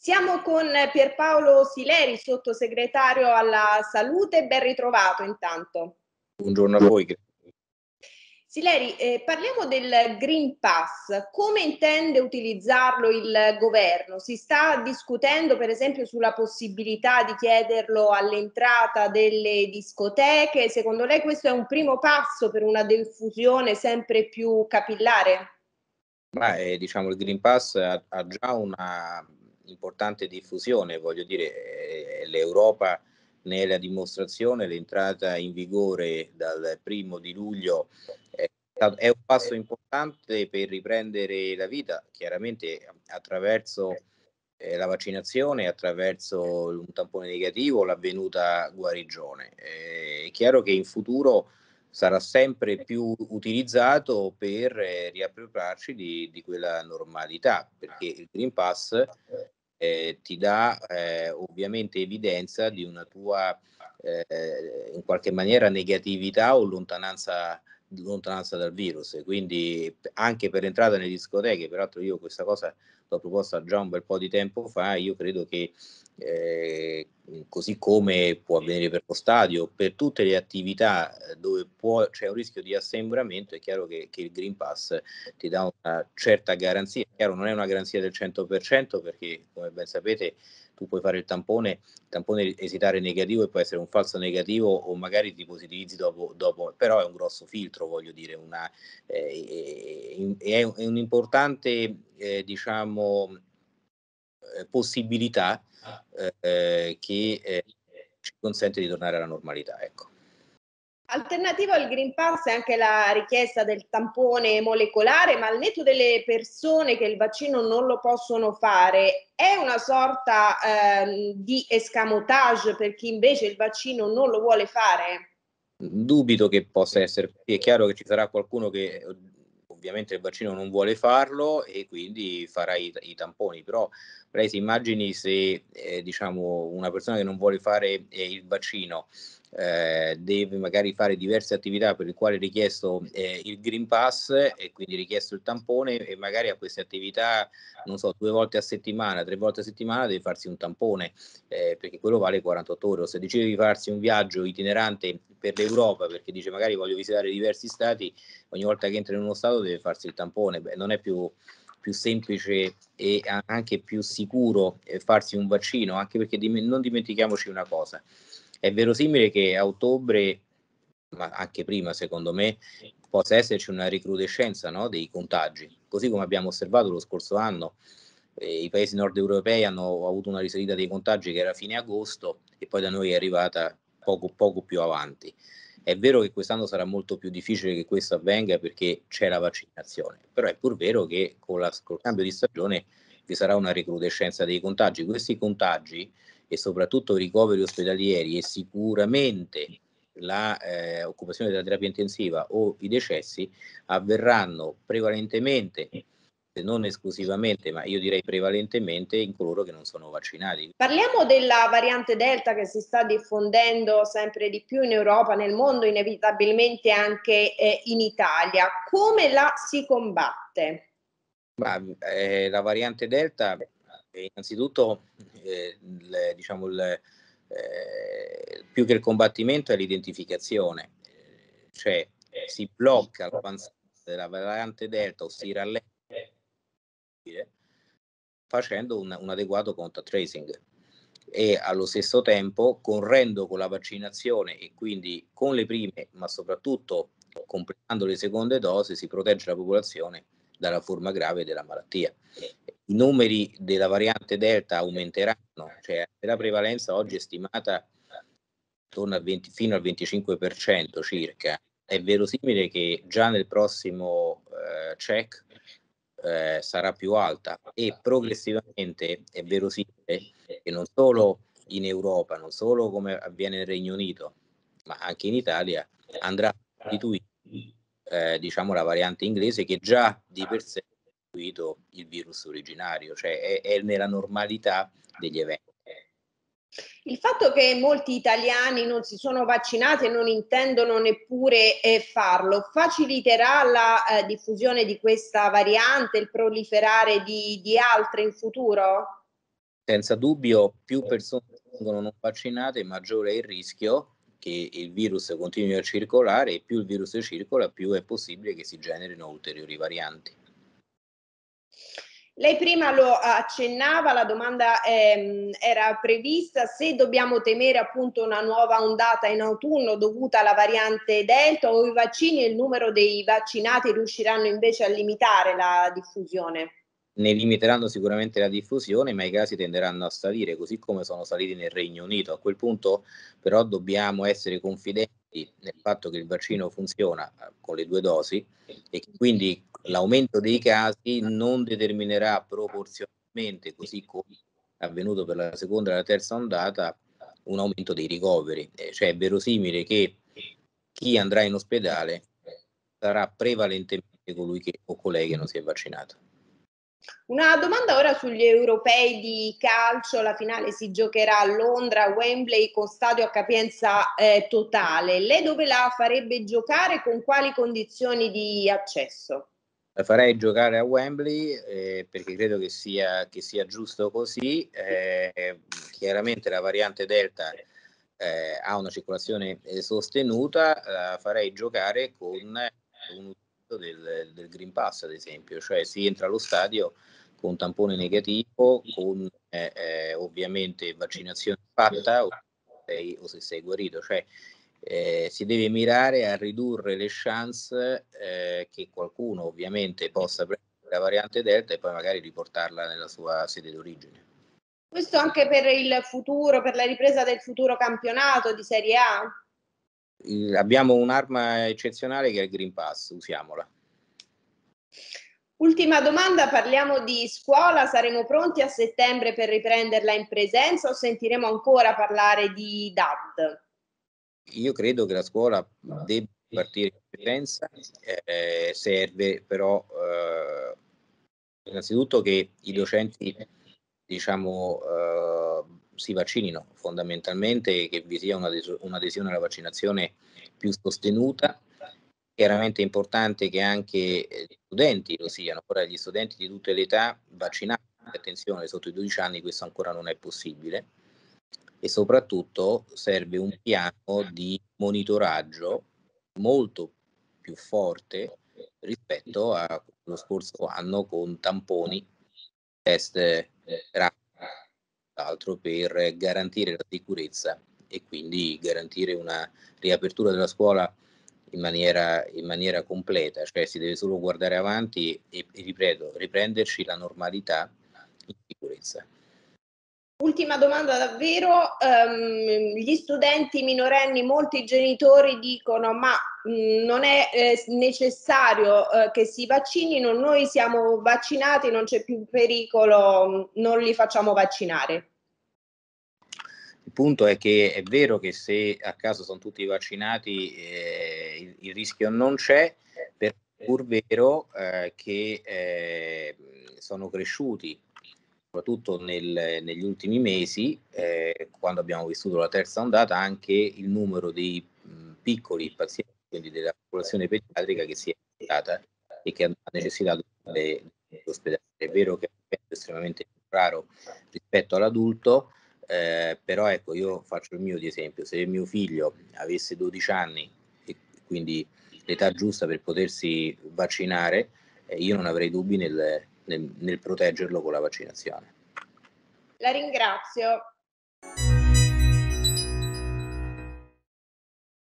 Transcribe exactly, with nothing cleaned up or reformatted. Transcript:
Siamo con Pierpaolo Sileri, sottosegretario alla salute, ben ritrovato intanto. Buongiorno a voi. Sileri, eh, parliamo del Green Pass. Come intende utilizzarlo il governo? Si sta discutendo per esempio sulla possibilità di chiederlo all'entrata delle discoteche. Secondo lei questo è un primo passo per una diffusione sempre più capillare? Ma eh, diciamo il Green Pass ha, ha già una importante diffusione, voglio dire, eh, l'Europa ne è la dimostrazione, l'entrata in vigore dal primo di luglio è, è un passo importante per riprendere la vita, chiaramente attraverso eh, la vaccinazione, attraverso un tampone negativo, l'avvenuta guarigione. Eh, è chiaro che in futuro sarà sempre più utilizzato per eh, riappropriarci di, di quella normalità, perché il Green Pass eh, ti dà eh, ovviamente evidenza di una tua eh, in qualche maniera negatività o lontananza, lontananza dal virus. Quindi anche per entrata nelle discoteche, peraltro io questa cosa l'ho proposta già un bel po' di tempo fa, io credo che eh, così come può avvenire per lo stadio, per tutte le attività dove può, c'è un rischio di assembramento, è chiaro che, che il Green Pass ti dà una certa garanzia. Chiaro, non è una garanzia del cento per cento perché, come ben sapete, tu puoi fare il tampone, il tampone esitare negativo e può essere un falso negativo o magari ti positivizzi dopo, dopo però è un grosso filtro, voglio dire, una, eh, è, è un'importante, eh, diciamo, eh, possibilità eh, che eh, ci consente di tornare alla normalità, ecco. Alternativa al Green Pass è anche la richiesta del tampone molecolare, ma al netto delle persone che il vaccino non lo possono fare, è una sorta ehm, di escamotage per chi invece il vaccino non lo vuole fare? Dubito che possa essere così. È chiaro che ci sarà qualcuno che ovviamente il vaccino non vuole farlo e quindi farà i, i tamponi, però lei si immagini se eh, diciamo una persona che non vuole fare eh, il vaccino eh, deve magari fare diverse attività per le quali è richiesto eh, il Green Pass e quindi richiesto il tampone e magari a queste attività, non so, due volte a settimana, tre volte a settimana deve farsi un tampone eh, perché quello vale quarantotto ore. O se decide di farsi un viaggio itinerante per l'Europa perché dice magari voglio visitare diversi stati, ogni volta che entra in uno stato deve farsi il tampone. Beh, non è più più semplice e anche più sicuro farsi un vaccino, anche perché dim- non dimentichiamoci una cosa, è verosimile che a ottobre, ma anche prima secondo me, possa esserci una recrudescenza, no, dei contagi, così come abbiamo osservato lo scorso anno. Eh, i paesi nord europei hanno avuto una risalita dei contagi che era fine agosto e poi da noi è arrivata poco, poco più avanti. È vero che quest'anno sarà molto più difficile che questo avvenga perché c'è la vaccinazione, però è pur vero che con la, col cambio di stagione vi sarà una recrudescenza dei contagi. Questi contagi e soprattutto i ricoveri ospedalieri e sicuramente la eh, occupazione della terapia intensiva o i decessi avverranno prevalentemente, se non esclusivamente, ma io direi prevalentemente in coloro che non sono vaccinati. Parliamo della variante Delta che si sta diffondendo sempre di più in Europa, nel mondo, inevitabilmente anche eh, in Italia. Come la si combatte? Ma, eh, la variante Delta, eh, innanzitutto, eh, il, diciamo, il, eh, più che il combattimento è l'identificazione, eh, cioè si blocca l'avanzata della variante Delta o si rallenta facendo un, un adeguato contact tracing e allo stesso tempo correndo con la vaccinazione e quindi con le prime, ma soprattutto completando le seconde dosi, si protegge la popolazione dalla forma grave della malattia. I numeri della variante Delta aumenteranno, cioè la prevalenza oggi è stimata attorno al venti, fino al venticinque per cento circa. È verosimile che già nel prossimo eh, check eh, sarà più alta e progressivamente è verosimile che non solo in Europa, non solo come avviene nel Regno Unito, ma anche in Italia andrà a sostituire eh, diciamo la variante inglese che già di per sé ha sostituito il virus originario, cioè è, è nella normalità degli eventi. Il fatto che molti italiani non si sono vaccinati e non intendono neppure eh, farlo faciliterà la eh, diffusione di questa variante, il proliferare di, di altre in futuro? Senza dubbio, più persone vengono non vaccinate, maggiore è il rischio che il virus continui a circolare, e più il virus circola, più è possibile che si generino ulteriori varianti. Lei prima lo accennava, la domanda ehm, era prevista, se dobbiamo temere appunto una nuova ondata in autunno dovuta alla variante Delta, o i vaccini e il numero dei vaccinati riusciranno invece a limitare la diffusione? Ne limiteranno sicuramente la diffusione, ma i casi tenderanno a salire, così come sono saliti nel Regno Unito. A quel punto però dobbiamo essere confidenti nel fatto che il vaccino funziona eh, con le due dosi, e che quindi l'aumento dei casi non determinerà proporzionalmente, così come è avvenuto per la seconda e la terza ondata, un aumento dei ricoveri. Eh, cioè è verosimile che chi andrà in ospedale sarà prevalentemente colui che, o colei che non si è vaccinato. Una domanda ora sugli europei di calcio, la finale si giocherà a Londra, a Wembley, con stadio a capienza eh, totale. Lei dove la farebbe giocare, con quali condizioni di accesso? La farei giocare a Wembley eh, perché credo che sia, che sia giusto così. Eh, chiaramente la variante Delta eh, ha una circolazione eh, sostenuta, la farei giocare con un uso del, del Green Pass, ad esempio, cioè si entra allo stadio con tampone negativo, con eh, eh, ovviamente vaccinazione fatta, o sei, o se sei guarito, cioè eh, si deve mirare a ridurre le chance eh, che qualcuno ovviamente possa prendere la variante Delta e poi magari riportarla nella sua sede d'origine. Questo anche per il futuro, per la ripresa del futuro campionato di Serie A? Il, abbiamo un'arma eccezionale che è il Green Pass, usiamola. Ultima domanda, parliamo di scuola, saremo pronti a settembre per riprenderla in presenza o sentiremo ancora parlare di D A D? Io credo che la scuola debba partire in presenza, eh, serve però eh, innanzitutto che i docenti diciamo eh, si vaccinino fondamentalmente, che vi sia un'adesione alla vaccinazione più sostenuta. Chiaramente è importante che anche gli studenti lo siano. Ora gli studenti di tutte le età vaccinati, attenzione, sotto i dodici anni questo ancora non è possibile, e soprattutto serve un piano di monitoraggio molto più forte rispetto allo scorso anno, con tamponi, test rapidi, altro per garantire la sicurezza e quindi garantire una riapertura della scuola in maniera, in maniera completa, cioè si deve solo guardare avanti e, e ripeto, riprenderci la normalità in sicurezza. Ultima domanda davvero, um, gli studenti minorenni, molti genitori dicono ma mh, non è eh, necessario eh, che si vaccinino, noi siamo vaccinati, non c'è più pericolo, non li facciamo vaccinare. Il punto è che è vero che se a caso sono tutti vaccinati eh, il, il rischio non c'è, per pur vero eh, che eh, sono cresciuti soprattutto nel, negli ultimi mesi, eh, quando abbiamo vissuto la terza ondata, anche il numero dei mh, piccoli pazienti, quindi della popolazione pediatrica che si è aumentata e che ha necessitato dell'ospedale. È vero che è estremamente raro rispetto all'adulto, eh, però ecco, io faccio il mio di esempio: se mio figlio avesse dodici anni e quindi l'età giusta per potersi vaccinare, eh, io non avrei dubbi nel, nel, nel proteggerlo con la vaccinazione. La ringrazio.